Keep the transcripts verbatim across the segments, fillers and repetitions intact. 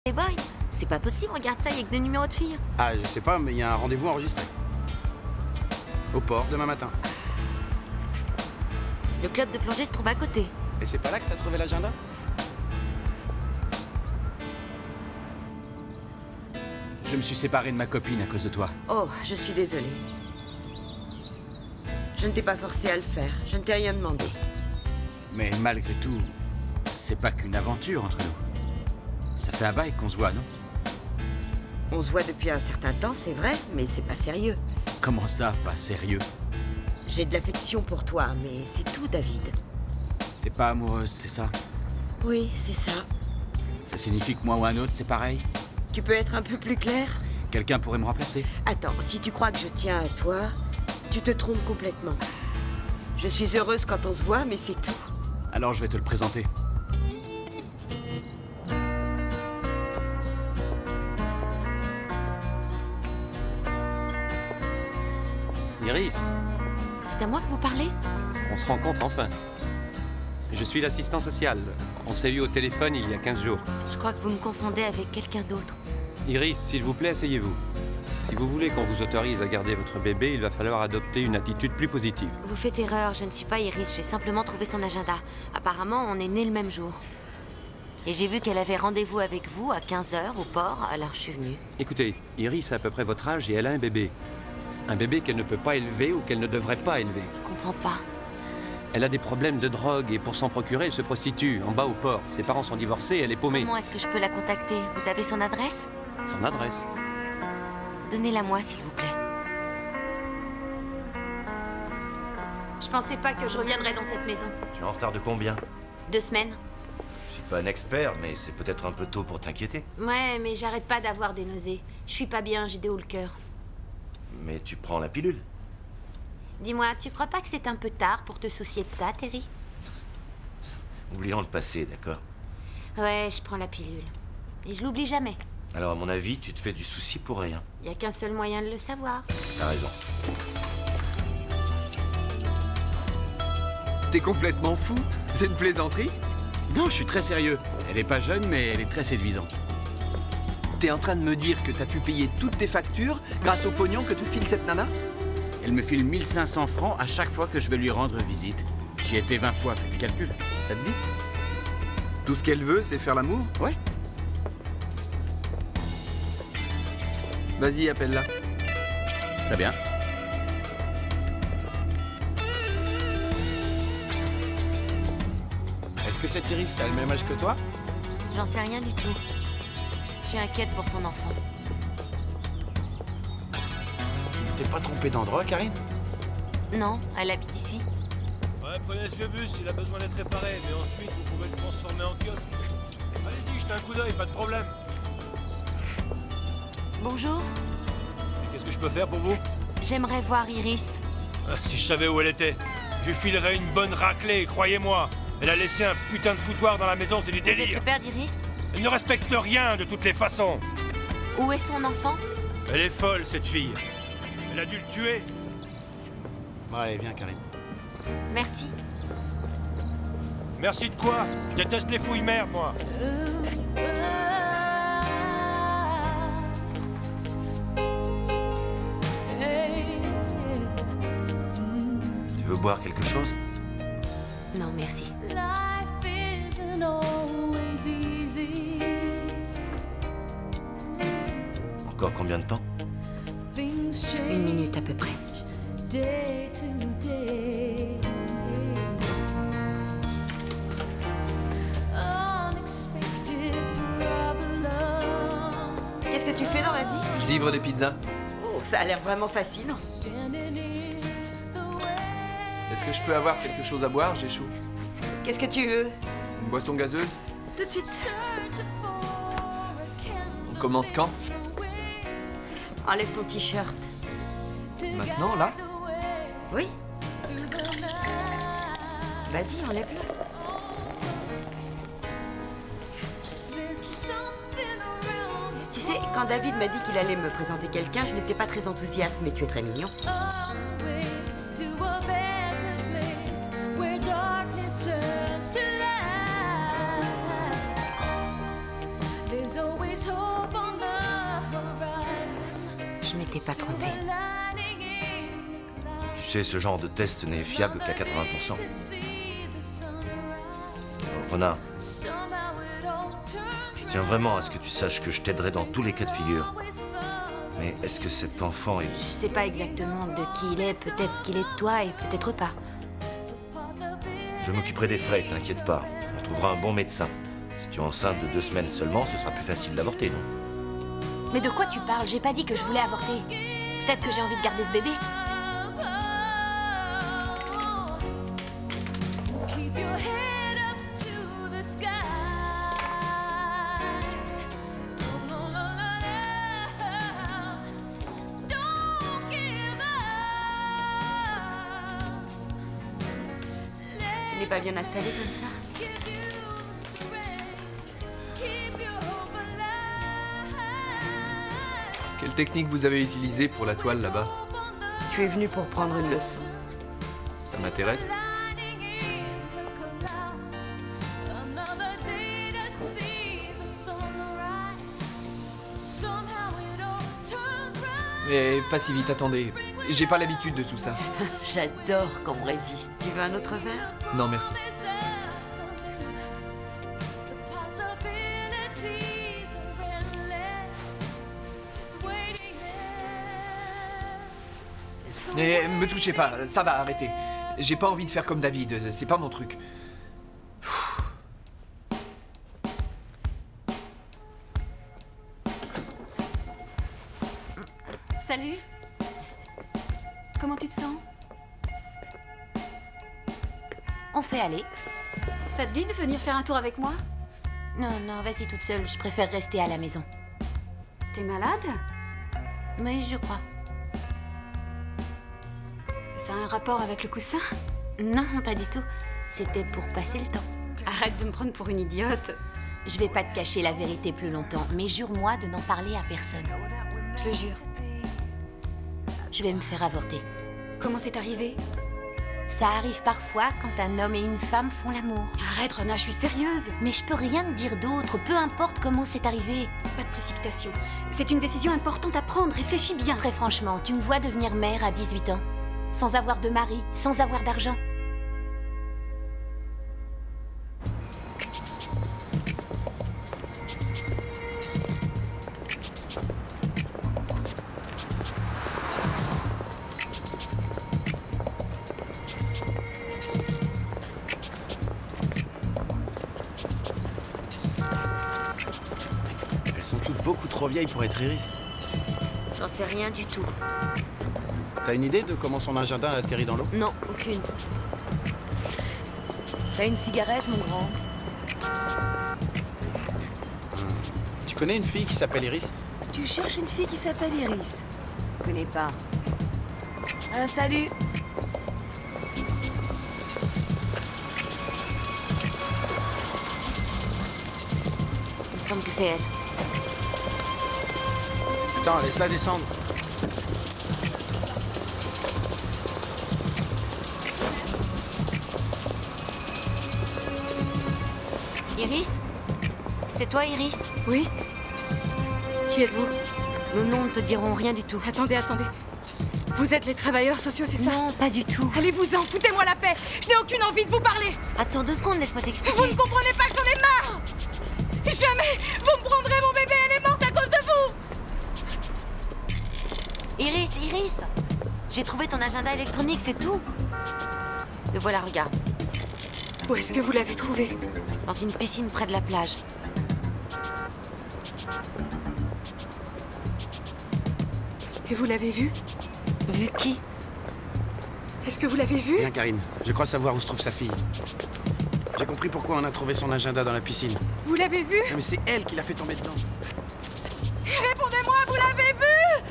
boy. C'est pas possible, regarde ça, il y a que des numéros de filles. Ah, je sais pas, mais il y a un rendez-vous enregistré. Au port, demain matin. Le club de plongée se trouve à côté. Et c'est pas là que t'as trouvé l'agenda? Je me suis séparé de ma copine à cause de toi. Oh, je suis désolée. Je ne t'ai pas forcé à le faire. Je ne t'ai rien demandé. Mais malgré tout, c'est pas qu'une aventure entre nous. Ça fait un bail qu'on se voit, non? On se voit depuis un certain temps, c'est vrai, mais c'est pas sérieux. Comment ça, pas sérieux? J'ai de l'affection pour toi, mais c'est tout, David. T'es pas amoureuse, c'est ça? Oui, c'est ça. Ça signifie que moi ou un autre, c'est pareil? Tu peux être un peu plus clair? Quelqu'un pourrait me remplacer? Attends, si tu crois que je tiens à toi, tu te trompes complètement. Je suis heureuse quand on se voit, mais c'est tout. Alors je vais te le présenter. Iris, C'est à moi que vous parlez? on se rencontre enfin. Je suis l'assistant social. On s'est eu au téléphone il y a quinze jours. Je crois que vous me confondez avec quelqu'un d'autre. Iris, s'il vous plaît, asseyez-vous. Si vous voulez qu'on vous autorise à garder votre bébé, il va falloir adopter une attitude plus positive. Vous faites erreur, je ne suis pas Iris, j'ai simplement trouvé son agenda. Apparemment, on est nés le même jour. Et j'ai vu qu'elle avait rendez-vous avec vous à quinze heures au port, alors je suis venue. Écoutez, Iris a à peu près votre âge et elle a un bébé. Un bébé qu'elle ne peut pas élever ou qu'elle ne devrait pas élever. Je comprends pas. Elle a des problèmes de drogue et pour s'en procurer, elle se prostitue en bas au port. Ses parents sont divorcés, elle est paumée. Comment est-ce que je peux la contacter? Vous avez son adresse? Son adresse? Donnez-la moi, s'il vous plaît. Je pensais pas que je reviendrais dans cette maison. Tu es en retard de combien? Deux semaines. Je suis pas un expert, mais c'est peut-être un peu tôt pour t'inquiéter. Ouais, mais j'arrête pas d'avoir des nausées. Je suis pas bien, j'ai des hauts le cœur. Mais tu prends la pilule. Dis-moi, tu crois pas que c'est un peu tard pour te soucier de ça, Terry? Oublions le passé, d'accord? Ouais, je prends la pilule. Et je l'oublie jamais. Alors, à mon avis, tu te fais du souci pour rien. Il y a qu'un seul moyen de le savoir. T'as raison. T'es complètement fou? C'est une plaisanterie? Non, je suis très sérieux. Elle est pas jeune, mais elle est très séduisante. T'es en train de me dire que t'as pu payer toutes tes factures grâce au pognon que te file cette nana? Elle me file mille cinq cents francs à chaque fois que je vais lui rendre visite. J'y étais vingt fois, fais le calcul. Ça te dit? Tout ce qu'elle veut, c'est faire l'amour? Ouais. Vas-y, appelle-la. Très bien. Est-ce que cette Iris a le même âge que toi? J'en sais rien du tout. Je suis inquiète pour son enfant. T'es pas trompé d'endroit, Karine? Non, elle habite ici. Ouais, prenez ce vieux bus, il a besoin d'être réparé, mais ensuite vous pouvez le transformer en kiosque. Allez-y, jetez un coup d'œil, pas de problème. Bonjour. Et qu'est-ce que je peux faire pour vous? J'aimerais voir Iris. Ah, si je savais où elle était, je lui filerais une bonne raclée, croyez-moi. Elle a laissé un putain de foutoir dans la maison, c'est du Vous êtes délire. le père d'Iris? Elle ne respecte rien de toutes les façons. Où est son enfant? Elle est folle, cette fille. Elle a dû le tuer. Bon, allez, viens, Karine. Merci. Merci de quoi? Je déteste les fouilles merde, moi. Tu veux boire quelque chose? Non, merci. Encore combien de temps? Une minute à peu près. Qu'est-ce que tu fais dans la vie? Je livre des pizzas. Oh, ça a l'air vraiment fascinant. Est-ce que je peux avoir quelque chose à boire? J'ai chaud. Qu'est-ce que tu veux? Une boisson gazeuse? Tout de suite. On commence quand? Enlève ton t-shirt. Maintenant, là? Oui. Vas-y, enlève-le. Tu sais, quand David m'a dit qu'il allait me présenter quelqu'un, je n'étais pas très enthousiaste, mais tu es très mignon. There's always Je m'étais pas trompée. Tu sais, ce genre de test n'est fiable qu'à quatre-vingts pour cent. Ronan, je tiens vraiment à ce que tu saches que je t'aiderai dans tous les cas de figure. Mais est-ce que cet enfant est... Je sais pas exactement de qui il est. Peut-être qu'il est de toi et peut-être pas. Je m'occuperai des frais, t'inquiète pas. On trouvera un bon médecin. Si tu es enceinte de deux semaines seulement, ce sera plus facile d'avorter, non? Mais de quoi tu parles? J'ai pas dit que je voulais avorter. Peut-être que j'ai envie de garder ce bébé. Tu n'es pas bien installé comme ça? Quelle technique vous avez utilisée pour la toile là-bas? Tu es venu pour prendre une leçon. Ça m'intéresse. Mais pas si vite, attendez. J'ai pas l'habitude de tout ça. J'adore qu'on me résiste. Tu veux un autre verre? Non, merci. Et me touchez pas, ça va, arrêtez. J'ai pas envie de faire comme David, c'est pas mon truc. Salut. Comment tu te sens? On fait aller. Ça te dit de venir faire un tour avec moi? Non, non, vas-y toute seule. Je préfère rester à la maison. T'es malade? Oui, je crois. Ça a un rapport avec le coussin? Non, pas du tout. C'était pour passer le temps. Arrête de me prendre pour une idiote. Je vais pas te cacher la vérité plus longtemps, mais jure-moi de n'en parler à personne. Je le jure. Je vais me faire avorter. Comment c'est arrivé? Ça arrive parfois quand un homme et une femme font l'amour. Arrête, Rona, je suis sérieuse. Mais je peux rien te dire d'autre, peu importe comment c'est arrivé. Pas de précipitation. C'est une décision importante à prendre, réfléchis bien. Très franchement, tu me vois devenir mère à dix-huit ans, sans avoir de mari, sans avoir d'argent. Elles sont toutes beaucoup trop vieilles pour être Iris. J'en sais rien du tout. T'as une idée de comment son agenda a atterri dans l'eau? Non, aucune. T'as une cigarette, mon grand? Tu connais une fille qui s'appelle Iris? Tu cherches une fille qui s'appelle Iris? Je connais pas. Ah, salut. Il me semble que c'est elle. Attends, laisse-la descendre. Iris? C'est toi, Iris? Oui? Qui êtes-vous? Nos noms ne te diront rien du tout. Attendez, attendez. Vous êtes les travailleurs sociaux, c'est ça? Non, pas du tout. Allez-vous-en, foutez-moi la paix. Je n'ai aucune envie de vous parler. Attends deux secondes, laisse-moi t'expliquer. Vous ne comprenez pas que j'en ai marre. Jamais vous me prendrez mon bébé, elle est morte à cause de vous. Iris, Iris! J'ai trouvé ton agenda électronique, c'est tout. Le voilà, regarde. Où est-ce que vous l'avez trouvé? Dans une piscine près de la plage. Et vous l'avez vu? Vu qui? Est-ce que vous l'avez vu? Bien, Karine. Je crois savoir où se trouve sa fille. J'ai compris pourquoi on a trouvé son agenda dans la piscine. Vous l'avez vu? Non, mais c'est elle qui l'a fait tomber dedans. Répondez-moi, vous l'avez vu?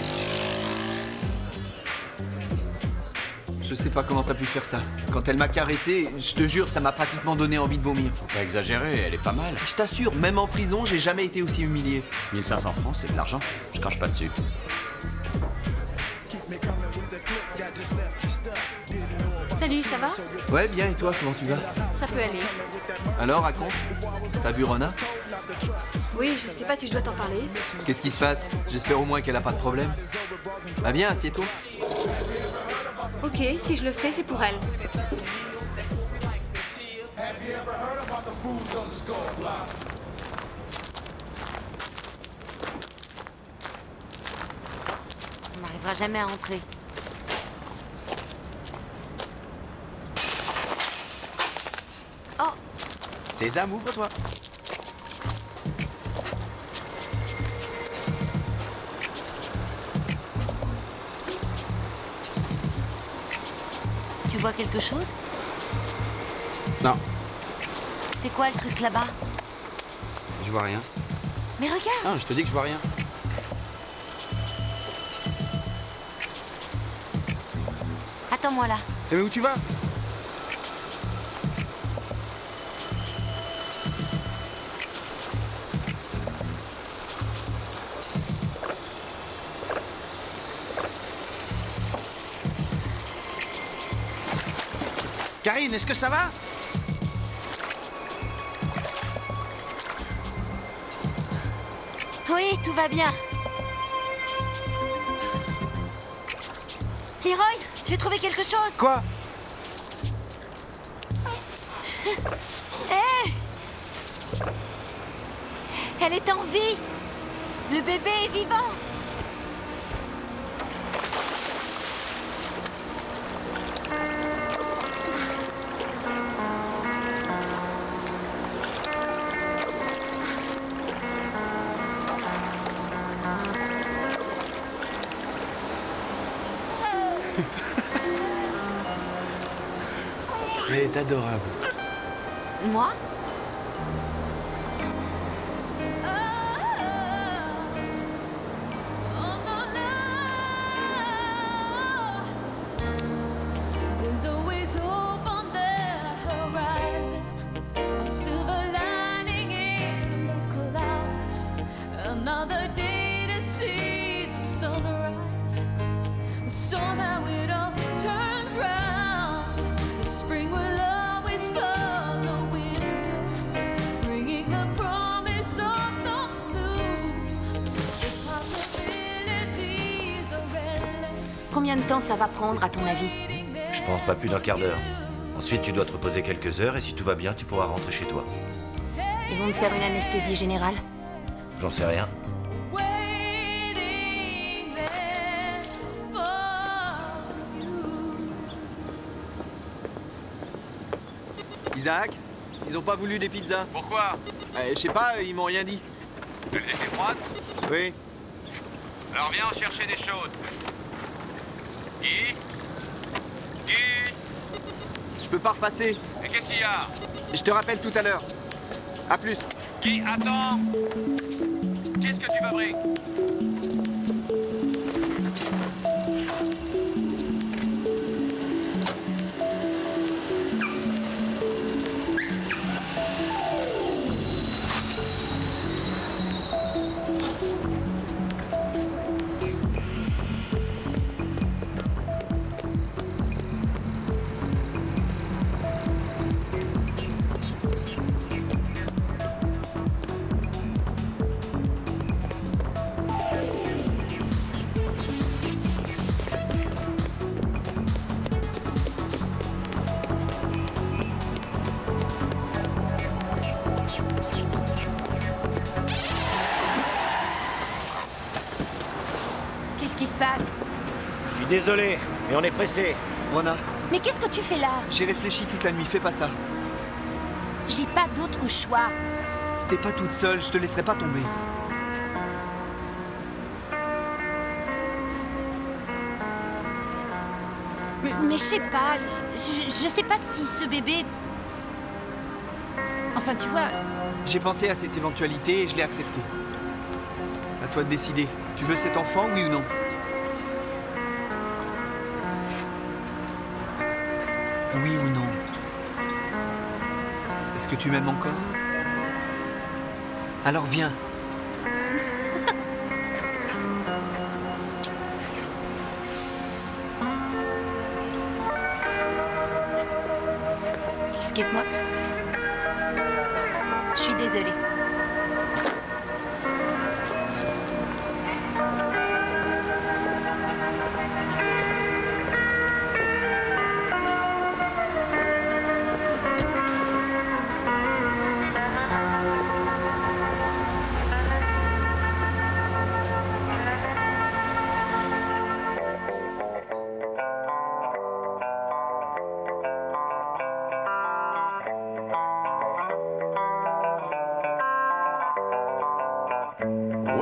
Je sais pas comment t'as pu faire ça. Quand elle m'a caressé, je te jure, ça m'a pratiquement donné envie de vomir. Faut pas exagérer, elle est pas mal. Je t'assure, même en prison, j'ai jamais été aussi humilié. mille cinq cents francs, c'est de l'argent. Je crache pas dessus. Salut, ça va? Ouais, bien, et toi, comment tu vas? Ça peut aller. Alors, raconte. T'as vu Rona? Oui, je sais pas si je dois t'en parler. Qu'est-ce qui se passe? J'espère au moins qu'elle a pas de problème. Bah viens, assieds-toi. Ok, si je le fais, c'est pour elle. On n'arrivera jamais à entrer. Oh! Sésame, ouvre-toi. Tu vois quelque chose? Non, C'est quoi le truc là-bas? je vois rien. Mais regarde! Non, je te dis que je vois rien. Attends-moi là. Eh, mais où tu vas? Karine, est-ce que ça va? Oui, tout va bien. Leroy, j'ai trouvé quelque chose. Quoi? Hé! Elle est en vie. Le bébé est vivant. Elle est adorable. Moi? There's always hope on the horizon, a silver lining in the clouds. Another day to see the sunrise. Somehow it all turns round. The spring will always follow winter, bringing the promise of the blue. The possibilities are endless. Combien de temps ça va prendre, à ton avis? Je pense pas plus d'un quart d'heure. Ensuite, tu dois te reposer quelques heures et si tout va bien, tu pourras rentrer chez toi. Ils vont me faire une anesthésie générale. J'en sais rien. Waiting there for you. Isaac, ils ont pas voulu des pizzas? Pourquoi? Euh, Je sais pas, ils m'ont rien dit. Elle était froide? Oui. Alors viens en chercher des chaudes. Qui? Qui? Je peux pas repasser. Et qu'est-ce qu'il y a? Je te rappelle tout à l'heure. À plus. Qui? Attends! Qu'est-ce que tu fabriques? Qu'est-ce qui se passe? Je suis désolé, mais on est pressé. Rona, Mais qu'est-ce que tu fais là? j'ai réfléchi toute la nuit, fais pas ça. J'ai pas d'autre choix. T'es pas toute seule, je te laisserai pas tomber. Mais, mais je sais pas. Je, je sais pas si ce bébé... Enfin, tu vois... J'ai pensé à cette éventualité et je l'ai acceptée. À toi de décider. Tu veux cet enfant, oui ou non? Oui ou non? Est-ce que tu m'aimes encore? Alors viens. Excuse-moi. Je suis désolée.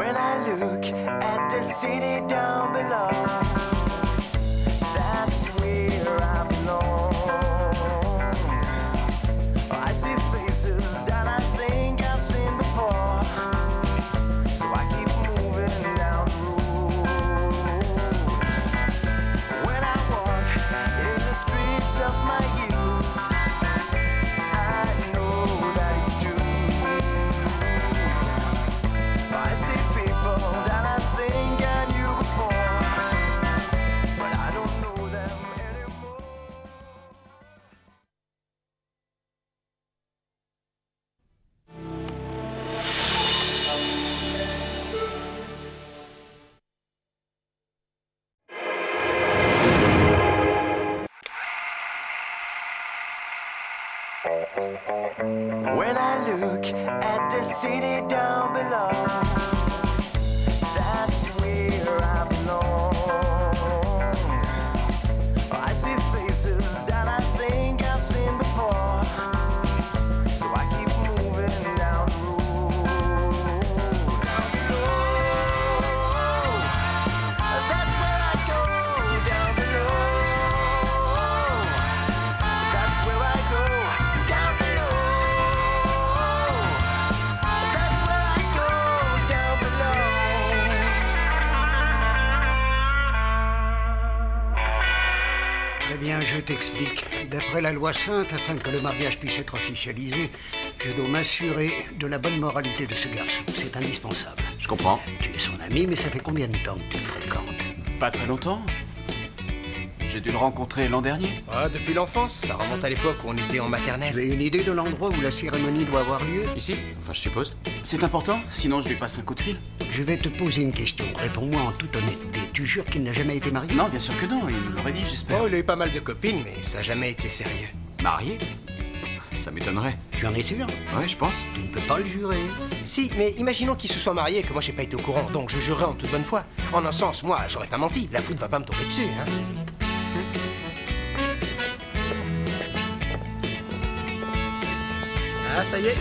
When I look at the city down below, that's where I belong. I see faces that I think I've seen before, so I keep moving down the road. When I walk in the streets of my youth, I know that it's true. I see people that I think I knew before, but I don't know them anymore. When I look at the city down below, that's where I belong. I see faces that I think I've seen before, so I keep moving down the road. Down below, that's where I go. Down below, that's where I go. Down below, that's where I go. Down below. Eh bien, je t'explique. D'après la loi sainte, afin que le mariage puisse être officialisé, je dois m'assurer de la bonne moralité de ce garçon. C'est indispensable. Je comprends. Tu es son ami, mais ça fait combien de temps que tu le fréquentes? Pas très longtemps. J'ai dû le rencontrer l'an dernier. Ah, depuis l'enfance, ça remonte à l'époque où on était en maternelle. Tu as une idée de l'endroit où la cérémonie doit avoir lieu? Ici? Enfin, je suppose. C'est important, sinon je lui passe un coup de fil. Je vais te poser une question. Réponds-moi en toute honnêteté. Tu jures qu'il n'a jamais été marié? Non, bien sûr que non, il me l'aurait dit, j'espère. Oh, il a eu pas mal de copines, mais ça n'a jamais été sérieux. Marié? Ça m'étonnerait. Tu en es sûr? Ouais, je pense. Tu ne peux pas le jurer. Si, mais imaginons qu'il se soit marié et que moi j'ai pas été au courant, donc je jurerai en toute bonne foi. En un sens, moi, j'aurais pas menti. La foudre va pas me tomber dessus, hein. Ah, ça y est.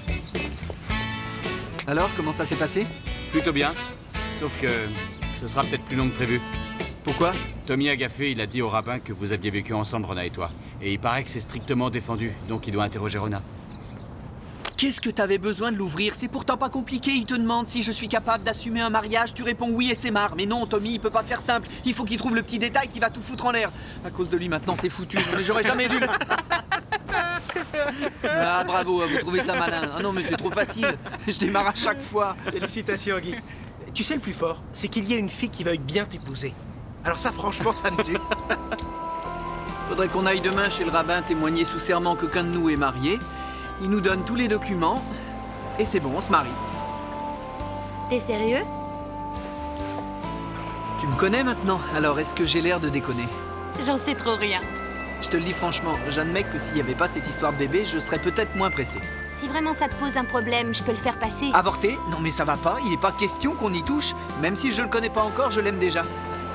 Alors, comment ça s'est passé? Plutôt bien. Sauf que ce sera peut-être plus long que prévu. Pourquoi? Tommy Agafé, il a dit au rabbin que vous aviez vécu ensemble, Rona et toi. Et il paraît que c'est strictement défendu, donc il doit interroger Rona. Qu'est-ce que t'avais besoin de l'ouvrir? C'est pourtant pas compliqué. Il te demande si je suis capable d'assumer un mariage. Tu réponds oui et c'est marre. Mais non, Tommy, il peut pas faire simple. Il faut qu'il trouve le petit détail qui va tout foutre en l'air. À cause de lui, maintenant, c'est foutu. Mais j'aurais jamais dû... le- Ah, bravo, vous trouvez ça malin. Ah non, mais c'est trop facile. Je démarre à chaque fois. Félicitations, Guy. Tu sais, le plus fort, c'est qu'il y a une fille qui veuille bien t'épouser. Alors ça, franchement, ça me tue. Faudrait qu'on aille demain chez le rabbin témoigner sous serment qu'aucun de nous est marié. Il nous donne tous les documents. Et c'est bon, on se marie. T'es sérieux? Tu me connais maintenant, alors est-ce que j'ai l'air de déconner? J'en sais trop rien. Je te le dis franchement, j'admets que s'il n'y avait pas cette histoire de bébé, je serais peut-être moins pressé. Si vraiment ça te pose un problème, je peux le faire passer. Avorter? Non mais ça va pas, il n'est pas question qu'on y touche. Même si je le connais pas encore, je l'aime déjà.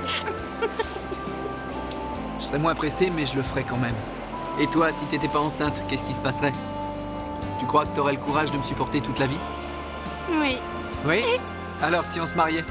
Je serais moins pressé, mais je le ferais quand même. Et toi, si t'étais pas enceinte, qu'est-ce qui se passerait? Tu crois que t'aurais le courage de me supporter toute la vie? Oui. Oui? Alors si on se mariait?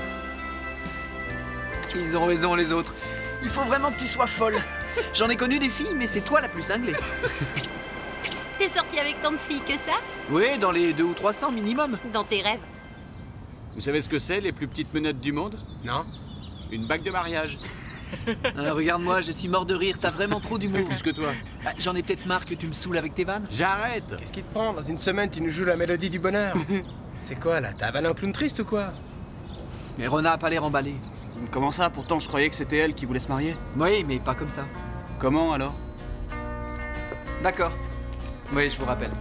Ils ont raison les autres. Il faut vraiment que tu sois folle. J'en ai connu des filles, mais c'est toi la plus cinglée. T'es sorti avec tant de filles que ça? Oui, dans les deux ou trois cents minimum. Dans tes rêves. Vous savez ce que c'est, les plus petites menottes du monde? Non. Une bague de mariage. Ah, regarde-moi, je suis mort de rire, t'as vraiment trop d'humour. Plus que toi. Ah, J'en ai peut-être marre que tu me saoules avec tes vannes. J'arrête. Qu'est-ce qui te prend? Dans une semaine, tu nous joues la mélodie du bonheur. C'est quoi, là? T'as avalé un clown triste ou quoi? Mais Rona a pas l'air emballée. Comment ça? Pourtant, je croyais que c'était elle qui voulait se marier. Oui, mais pas comme ça. Comment, alors? D'accord. Oui, je vous rappelle.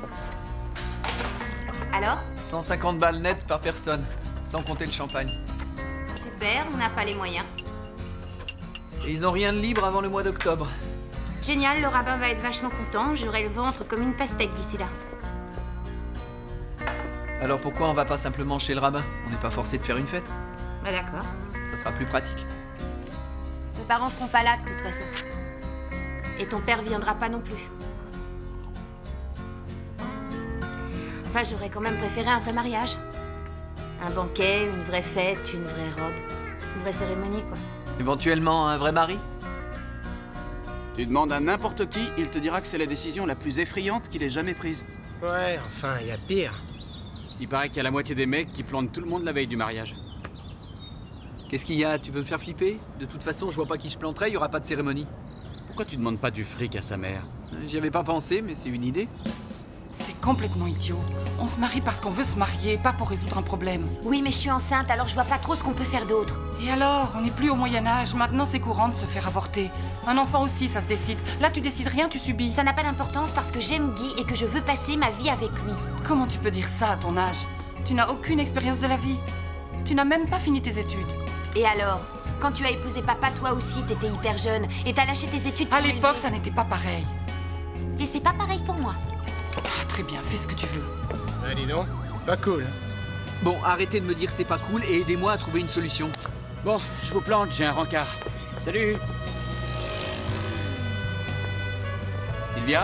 Alors? cent cinquante balles nettes par personne, sans compter le champagne. Super, on n'a pas les moyens. Et ils ont rien de libre avant le mois d'octobre. Génial, le rabbin va être vachement content. J'aurai le ventre comme une pastèque d'ici là. Alors pourquoi on va pas simplement chez le rabbin? On n'est pas forcé de faire une fête. Bah d'accord. Ça sera plus pratique. Mes parents seront pas là de toute façon. Et ton père viendra pas non plus. Enfin, j'aurais quand même préféré un vrai mariage. Un banquet, une vraie fête, une vraie robe. Une vraie cérémonie, quoi. Éventuellement un vrai mari? Tu demandes à n'importe qui, il te dira que c'est la décision la plus effrayante qu'il ait jamais prise. Ouais, enfin, il y a pire. Il paraît qu'il y a la moitié des mecs qui plantent tout le monde la veille du mariage. Qu'est-ce qu'il y a? Tu veux me faire flipper? De toute façon, je vois pas qui je planterai, il y aura pas de cérémonie. Pourquoi tu demandes pas du fric à sa mère? J'y avais pas pensé, mais c'est une idée. C'est complètement idiot. On se marie parce qu'on veut se marier, pas pour résoudre un problème. Oui, mais je suis enceinte, alors je vois pas trop ce qu'on peut faire d'autre. Et alors? On n'est plus au Moyen-Âge, maintenant c'est courant de se faire avorter. Un enfant aussi, ça se décide. Là, tu décides rien, tu subis. Ça n'a pas d'importance parce que j'aime Guy et que je veux passer ma vie avec lui. Comment tu peux dire ça à ton âge? Tu n'as aucune expérience de la vie. Tu n'as même pas fini tes études. Et alors? Quand tu as épousé papa, toi aussi, t'étais hyper jeune. Et t'as lâché tes études pour À l'époque, l'élever. ça n'était pas pareil. Et c'est pas pareil pour moi. Ah, très bien, fais ce que tu veux. Ah, dis donc, c'est pas cool. Bon, arrêtez de me dire c'est pas cool et aidez-moi à trouver une solution. Bon, je vous plante, j'ai un rencard. Salut! Sylvia?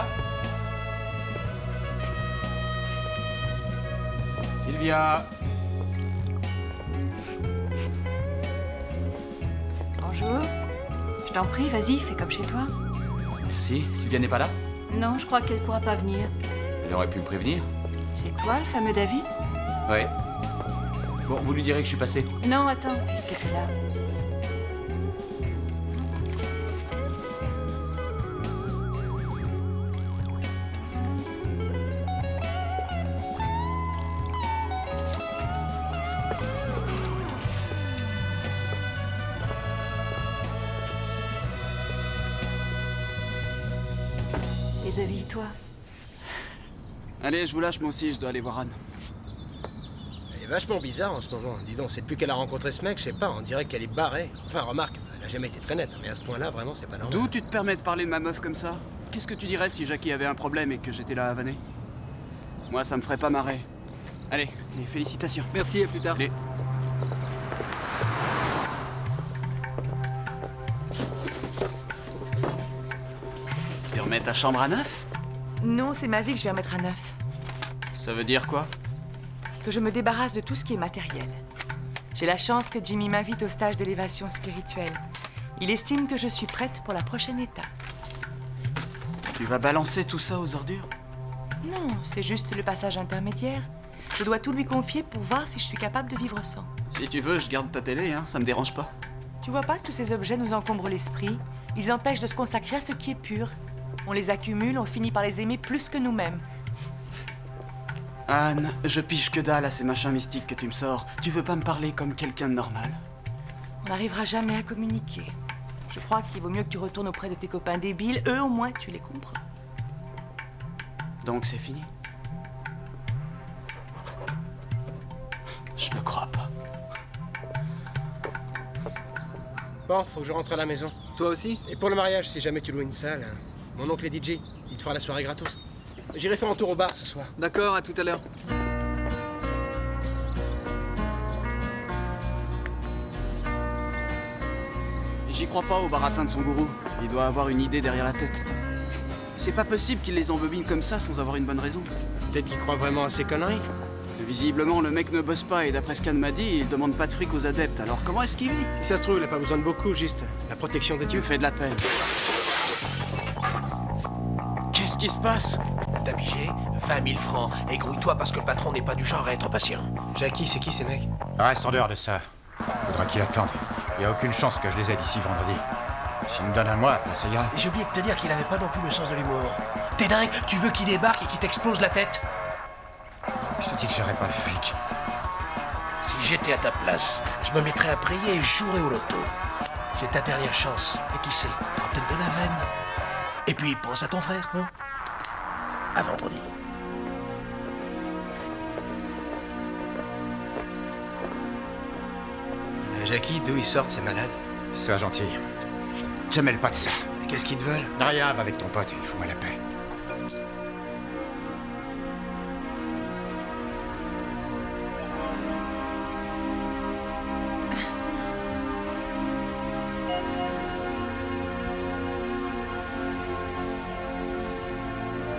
Sylvia? Bonjour. Je t'en prie, vas-y, fais comme chez toi. Merci. Sylvia n'est pas là? Non, je crois qu'elle pourra pas venir. Elle aurait pu me prévenir. C'est toi, le fameux David? Ouais. Bon, vous lui direz que je suis passé. Non, attends, puisque t'es là. Déshabille-toi. Allez, je vous lâche, moi aussi, je dois aller voir Anne. Elle est vachement bizarre en ce moment. Dis donc, c'est depuis qu'elle a rencontré ce mec, je sais pas, on dirait qu'elle est barrée. Enfin, remarque, elle a jamais été très nette, mais à ce point-là, vraiment, c'est pas normal. D'où tu te permets de parler de ma meuf comme ça? Qu'est-ce que tu dirais si Jackie avait un problème et que j'étais là à vanner? Moi, ça me ferait pas marrer. Allez, et félicitations. Merci, à plus tard. Allez. Tu remets ta chambre à neuf? Non, c'est ma vie que je vais remettre à neuf. Ça veut dire quoi? Que je me débarrasse de tout ce qui est matériel. J'ai la chance que Jimmy m'invite au stage d'élévation spirituelle. Il estime que je suis prête pour la prochaine étape. Tu vas balancer tout ça aux ordures? Non, c'est juste le passage intermédiaire. Je dois tout lui confier pour voir si je suis capable de vivre sans. Si tu veux, je garde ta télé, hein, ça me dérange pas. Tu vois pas que tous ces objets nous encombrent l'esprit? Ils empêchent de se consacrer à ce qui est pur. On les accumule, on finit par les aimer plus que nous-mêmes. Anne, je pige que dalle à ces machins mystiques que tu me sors. Tu veux pas me parler comme quelqu'un de normal? On n'arrivera jamais à communiquer. Je crois qu'il vaut mieux que tu retournes auprès de tes copains débiles. Eux, au moins, tu les comprends. Donc c'est fini? Je ne crois pas. Bon, faut que je rentre à la maison. Toi aussi? Et pour le mariage, si jamais tu loues une salle, hein, mon oncle est D J, il te fera la soirée gratos. J'irai faire un tour au bar ce soir. D'accord, à tout à l'heure. J'y crois pas au baratin de son gourou. Il doit avoir une idée derrière la tête. C'est pas possible qu'il les embobine comme ça sans avoir une bonne raison. Peut-être qu'il croit vraiment à ces conneries. Visiblement, le mec ne bosse pas et d'après ce qu'Anne m'a dit, il demande pas de fric aux adeptes. Alors comment est-ce qu'il vit? Si ça se trouve, il a pas besoin de beaucoup, juste la protection des Tu dieux. me fais de la peine. Qu'est-ce qui se passe? T'as pigé vingt mille francs. Et grouille-toi parce que le patron n'est pas du genre à être patient. Jackie, c'est qui ces mecs? Reste en dehors de ça. Faudra qu'il attende. Il n'y a aucune chance que je les aide ici vendredi. S'il me donne un mois, là, ça ira. J'ai oublié de te dire qu'il avait pas non plus le sens de l'humour. T'es dingue? Tu veux qu'il débarque et qu'il t'explose la tête? Je te dis que j'aurais pas le fric. Si j'étais à ta place, je me mettrais à prier et jouerais au loto. C'est ta dernière chance. Et qui sait, t'auras peut-être de la veine. Et puis, pense à ton frère, hein? À vendredi. Euh, Jackie, d'où ils sortent ces malades? Sois gentil. Te mêle pas de ça. Qu'est-ce qu'ils te veulent? Rien, va avec ton pote, il faut moi la paix.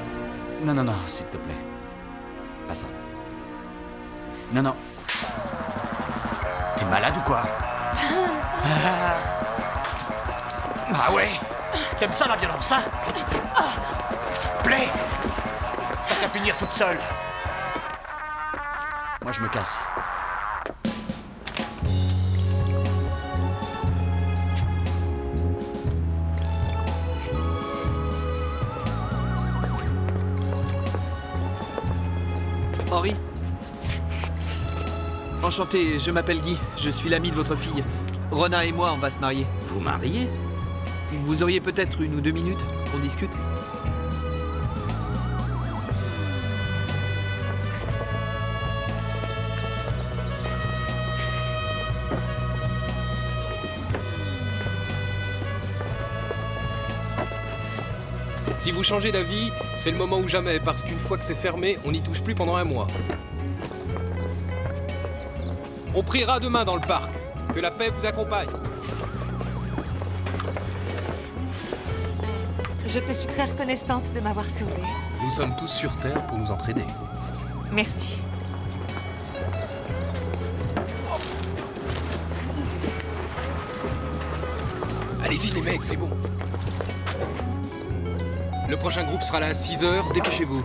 Non, non, non, s'il te plaît. Pas ça. Non, non. malade ou quoi? Ah ouais? T'aimes ça la violence, hein? Ça te plaît? T'as qu'à finir toute seule. Moi je me casse. Henri. Enchanté, je m'appelle Guy, je suis l'ami de votre fille. Rona et moi, on va se marier. Vous mariez? Vous auriez peut-être une ou deux minutes qu'on discute? Si vous changez d'avis, c'est le moment ou jamais, parce qu'une fois que c'est fermé, on n'y touche plus pendant un mois. On priera demain dans le parc. Que la paix vous accompagne. Je te suis très reconnaissante de m'avoir sauvée. Nous sommes tous sur Terre pour nous entraîner. Merci. Allez-y les mecs, c'est bon. Le prochain groupe sera là à six heures, dépêchez-vous.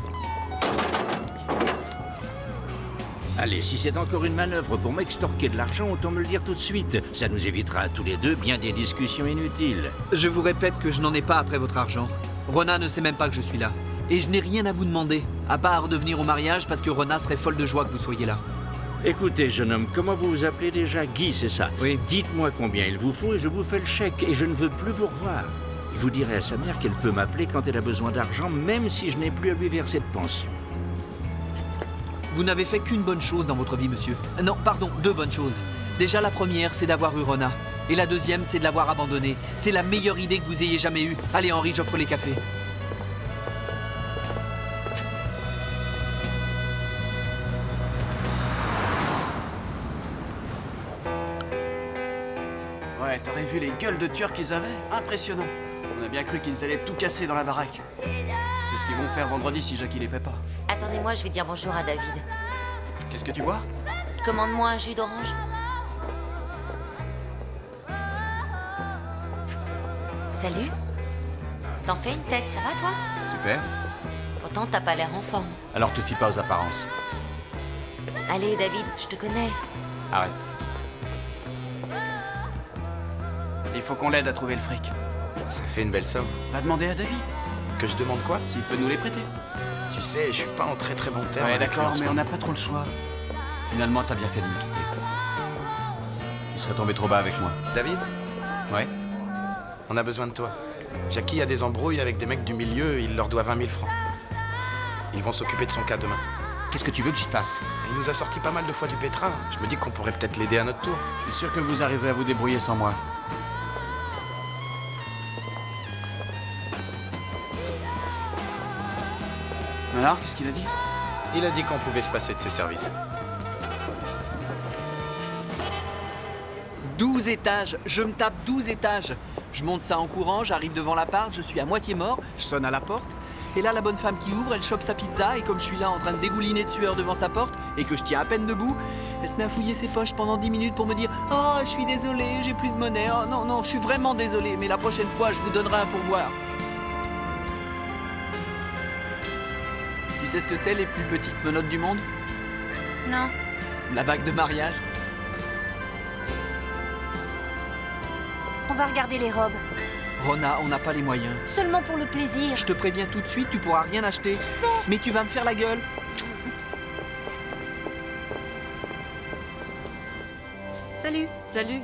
Allez, si c'est encore une manœuvre pour m'extorquer de l'argent, autant me le dire tout de suite. Ça nous évitera à tous les deux bien des discussions inutiles. Je vous répète que je n'en ai pas après votre argent. Rona ne sait même pas que je suis là. Et je n'ai rien à vous demander, à part de venir au mariage parce que Rona serait folle de joie que vous soyez là. Écoutez, jeune homme, comment vous vous appelez déjà? Guy, c'est ça? Oui. Dites-moi combien il vous faut et je vous fais le chèque. Et je ne veux plus vous revoir. Vous direz à sa mère qu'elle peut m'appeler quand elle a besoin d'argent, même si je n'ai plus à lui verser de pension. Vous n'avez fait qu'une bonne chose dans votre vie, monsieur. Non, pardon, deux bonnes choses. Déjà, la première, c'est d'avoir eu Rona. Et la deuxième, c'est de l'avoir abandonnée. C'est la meilleure idée que vous ayez jamais eue. Allez, Henri, j'offre les cafés. Ouais, t'aurais vu les gueules de tueurs qu'ils avaient? Impressionnant. On a bien cru qu'ils allaient tout casser dans la baraque. C'est ce qu'ils vont faire vendredi si Jackie les paie pas. Attendez-moi, je vais dire bonjour à David. Qu'est-ce que tu bois? Commande-moi un jus d'orange. Salut. T'en fais une tête, ça va toi? Super. Pourtant, t'as pas l'air en forme. Alors te fie pas aux apparences. Allez, David, je te connais. Arrête. Il faut qu'on l'aide à trouver le fric. Ça fait une belle somme. Va demander à David. Que je demande quoi? S'il peut nous les prêter. Tu sais, je suis pas en très très bon terme. Ouais, avec lui d'accord, en ce mais on moment. n'a pas trop le choix. Finalement, t'as bien fait de me quitter. Tu serais tombé trop bas avec moi. David? Ouais. On a besoin de toi. Jackie a des embrouilles avec des mecs du milieu, il leur doit vingt mille francs. Ils vont s'occuper de son cas demain. Qu'est-ce que tu veux que j'y fasse? Il nous a sorti pas mal de fois du pétrin. Je me dis qu'on pourrait peut-être l'aider à notre tour. Je suis sûr que vous arriverez à vous débrouiller sans moi. Alors, qu'est-ce qu'il a dit? Il a dit qu'on pouvait se passer de ses services. douze étages, je me tape douze étages. Je monte ça en courant, j'arrive devant l'appart, je suis à moitié mort, je sonne à la porte. Et là, la bonne femme qui ouvre, elle chope sa pizza et comme je suis là en train de dégouliner de sueur devant sa porte et que je tiens à peine debout, elle se met à fouiller ses poches pendant dix minutes pour me dire « Oh, je suis désolé, j'ai plus de monnaie. Oh non, non, je suis vraiment désolé, mais la prochaine fois, je vous donnerai un pourboire. » Tu sais ce que c'est, les plus petites menottes du monde? Non. La bague de mariage. On va regarder les robes. Rona, on n'a pas les moyens. Seulement pour le plaisir. Je te préviens tout de suite, tu pourras rien acheter. Je sais. Mais tu vas me faire la gueule. Salut. Salut.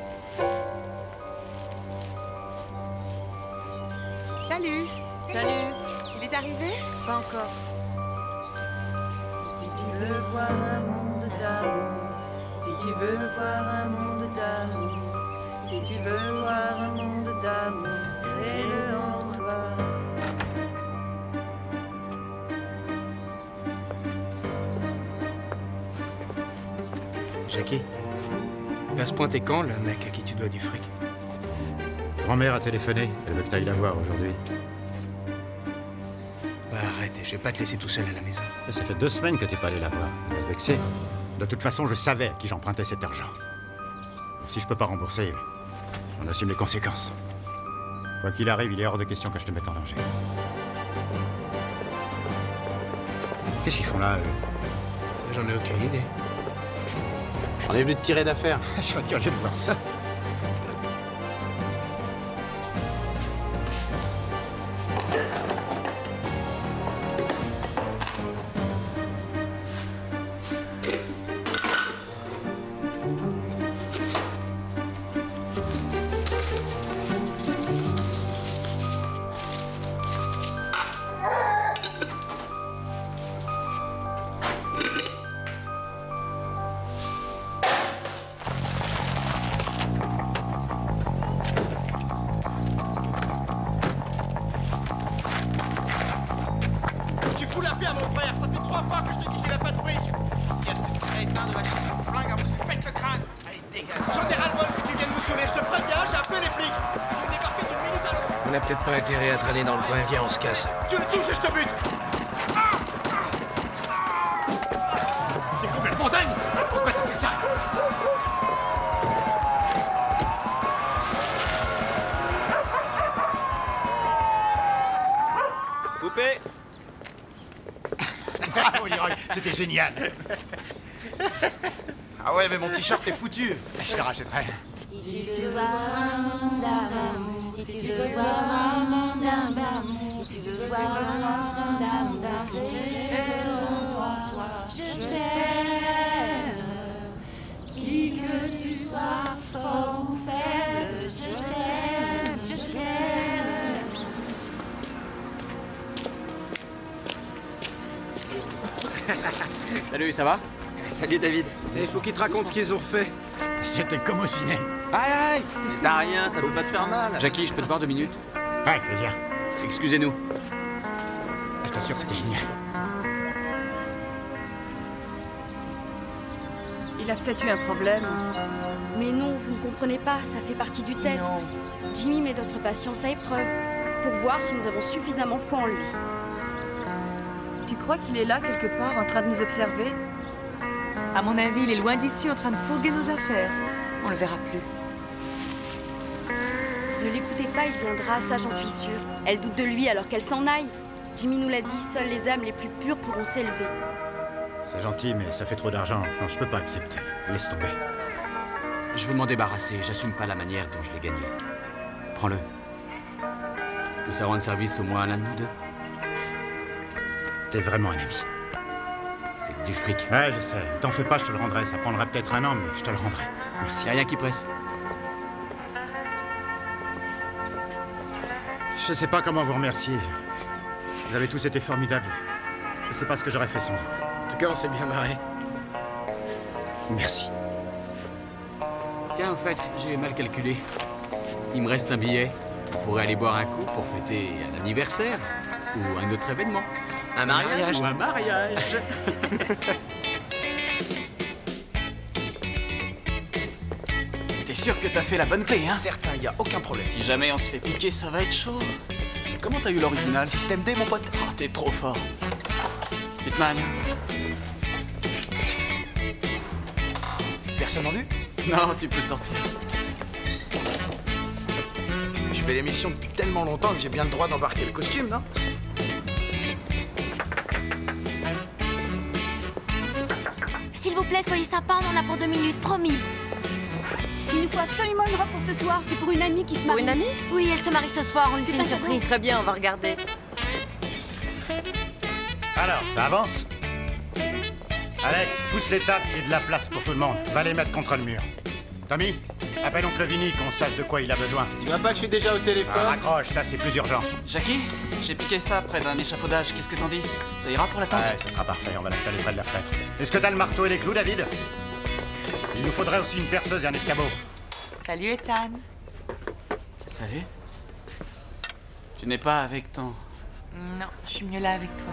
Salut. Salut. Il est arrivé? Pas encore. Si tu veux voir un monde d'amour, si tu veux voir un monde d'amour, si tu veux voir un monde d'amour, crée-le en toi. Jackie, il va se pointer quand, le mec à qui tu dois du fric? Grand-mère a téléphoné. Elle veut que t'ailles la voir aujourd'hui. Ouais, arrête, je vais pas te laisser tout seul à la maison. Et ça fait deux semaines que t'es pas allé la voir. Elle va te vexer. De toute façon, je savais à qui j'empruntais cet argent. Si je peux pas rembourser, on assume les conséquences. Quoi qu'il arrive, il est hors de question que je te mette en danger. Qu'est-ce qu'ils font là, eux? J'en ai aucune idée. On est venu te tirer d'affaire. Je serais curieux de voir ça. On n'a peut-être pas intérêt à traîner dans le coin. Viens, on se casse. Tu le touches et je te bute. T'es complètement dingue. Pourquoi t'as fait ça? Coupé. Bravo, Leroy, c'était génial. Ah ouais, mais mon t-shirt est foutu. Je le rachèterai. Si tu veux voir un monde d'amour, si tu veux voir un monde d'amour, si tu veux voir un monde d'amour, fais-le-toi, je t'aime. Qui que tu sois, fort ou faible, je t'aime, je t'aime. Salut, ça va? Salut David. Il faut qu'ils te racontent ce qu'ils ont fait. C'était comme au ciné. Aïe aïe! Mais t'as rien, ça peut pas te faire mal. Jackie, je peux te voir deux minutes? Ouais, viens. Excusez-nous. Je t'assure, c'était génial. Il a peut-être eu un problème. Mais non, vous ne comprenez pas, ça fait partie du test. Non. Jimmy met notre patience à épreuve pour voir si nous avons suffisamment foi en lui. Tu crois qu'il est là, quelque part, en train de nous observer? À mon avis, il est loin d'ici en train de fourguer nos affaires. On le verra plus. Ne l'écoutez pas, il viendra, ça j'en suis sûre. Elle doute de lui alors qu'elle s'en aille. Jimmy nous l'a dit, seules les âmes les plus pures pourront s'élever. C'est gentil, mais ça fait trop d'argent. Non, je peux pas accepter. Laisse tomber. Je veux m'en débarrasser, j'assume pas la manière dont je l'ai gagné. Prends-le. Que ça rende service au moins à l'un de nous deux. T'es vraiment un ami. C'est que du fric. Ouais, je sais. T'en fais pas, je te le rendrai. Ça prendra peut-être un an, mais je te le rendrai. Merci. Y'a rien qui presse. Je sais pas comment vous remercier. Vous avez tous été formidables. Je sais pas ce que j'aurais fait sans vous. En tout cas, on s'est bien marré. Merci. Tiens, au fait, j'ai mal calculé. Il me reste un billet. On pourrait aller boire un coup pour fêter un anniversaire ou un autre événement. Un mariage. Ou un mariage. T'es sûr que t'as fait la bonne clé, hein? Certain, y a aucun problème. Si jamais on se fait piquer, ça va être chaud. Comment t'as eu l'original? Système D, mon pote. Oh, t'es trop fort. Hitman. Personne en vue? Non, tu peux sortir. Je fais l'émission depuis tellement longtemps que j'ai bien le droit d'embarquer le costume, non? S'il vous plaît, soyez sympa, on en a pour deux minutes, promis. Il nous faut absolument une robe pour ce soir, c'est pour une amie qui se marie. Pour une amie? Oui, elle se marie ce soir, on lui fait une un cadeau. surprise. Très bien, on va regarder. Alors, ça avance? Alex, pousse les tables, il y a de la place pour tout le monde. Va les mettre contre le mur. Tommy, appelle oncle Vinny qu'on sache de quoi il a besoin. Tu vois pas que je suis déjà au téléphone? Ah, raccroche, ça c'est plus urgent. Jackie, j'ai piqué ça près d'un échafaudage, qu'est-ce que t'en dis? Ça ira pour la tente? Ouais, ce sera parfait, on va l'installer près de la fenêtre. Est-ce que t'as le marteau et les clous, David? Il nous faudrait aussi une perceuse et un escabeau. Salut, Ethan. Salut. Tu n'es pas avec ton... Non, je suis mieux là avec toi.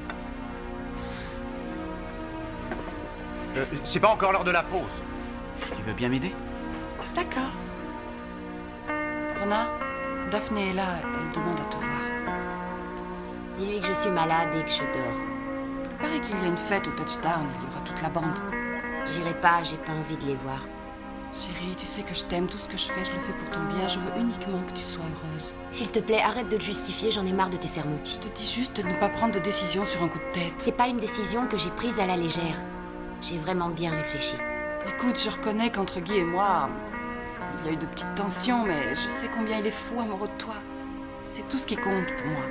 Euh, c'est pas encore l'heure de la pause. Tu veux bien m'aider? D'accord. Rona, Daphné est là, elle demande à te voir. Dis-lui que je suis malade et que je dors. Il paraît qu'il y a une fête au touchdown, il y aura toute la bande. J'irai pas, j'ai pas envie de les voir. Chérie, tu sais que je t'aime, tout ce que je fais, je le fais pour ton bien. Je veux uniquement que tu sois heureuse. S'il te plaît, arrête de te justifier, j'en ai marre de tes sermons. Je te dis juste de ne pas prendre de décision sur un coup de tête. C'est pas une décision que j'ai prise à la légère. J'ai vraiment bien réfléchi. Écoute, je reconnais qu'entre Guy et moi, il y a eu de petites tensions, mais je sais combien il est fou amoureux de toi. C'est tout ce qui compte pour moi.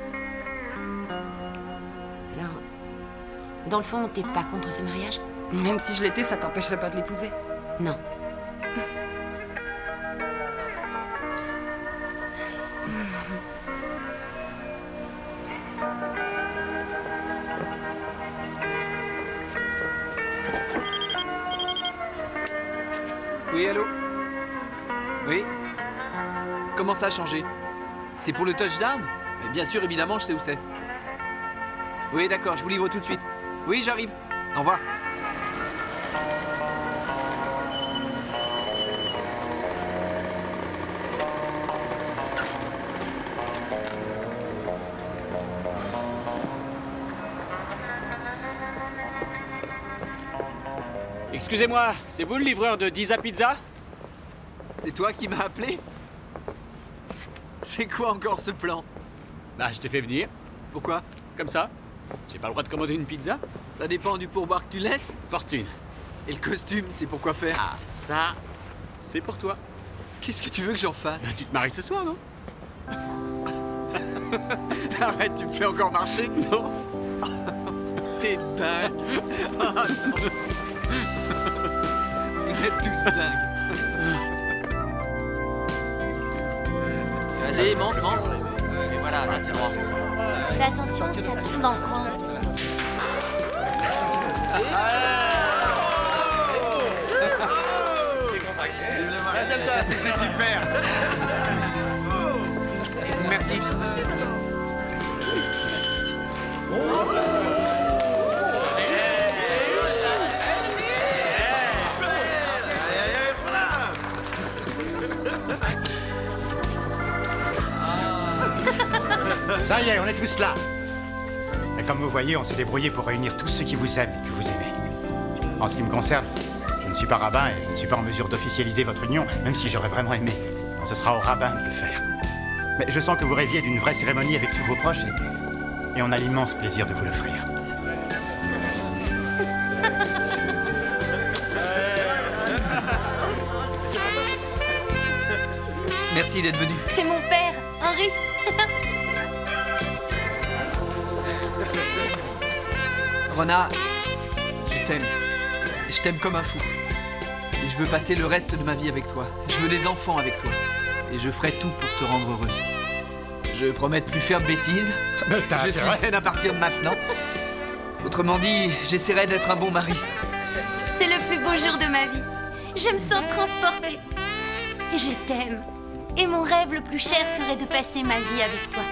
Alors, dans le fond, t'es pas contre ce mariage? Même si je l'étais, ça t'empêcherait pas de l'épouser? Non. Oui, allô? Oui? Comment ça a changé? C'est pour le touchdown? Mais bien sûr, évidemment, je sais où c'est. Oui, d'accord, je vous livre tout de suite. Oui, j'arrive. Au revoir. Excusez-moi, c'est vous le livreur de Disa Pizza? C'est toi qui m'as appelé? C'est quoi encore ce plan? Bah, je t'ai fait venir. Pourquoi? Comme ça. J'ai pas le droit de commander une pizza? Ça dépend du pourboire que tu laisses. Fortune. Et le costume, c'est pour quoi faire? Ah, ça, c'est pour toi. Qu'est-ce que tu veux que j'en fasse? Bah, tu te maries ce soir, non? Arrête, tu me fais encore marcher? Non. T'es dingue. Oh, non. Vous êtes tous dingues. Vas-y, monte, monte. Et voilà, là c'est droit. Fais attention, ça tourne dans le coin. C'est super. Merci. Ça y est, on est tous là. Et comme vous voyez, on s'est débrouillé pour réunir tous ceux qui vous aiment et que vous aimez. En ce qui me concerne, je ne suis pas rabbin et je ne suis pas en mesure d'officialiser votre union, même si j'aurais vraiment aimé. Ce sera au rabbin de le faire. Mais je sens que vous rêviez d'une vraie cérémonie avec tous vos proches et, et on a l'immense plaisir de vous l'offrir. Merci d'être venu. C'est mon père, Henri. Rona, je t'aime. Je t'aime comme un fou. Et je veux passer le reste de ma vie avec toi. Je veux des enfants avec toi. Et je ferai tout pour te rendre heureuse. Je promets de plus faire de bêtises. Je suis saine à partir de maintenant. Autrement dit, j'essaierai d'être un bon mari. C'est le plus beau jour de ma vie. Je me sens transportée. Et je t'aime. Et mon rêve le plus cher serait de passer ma vie avec toi.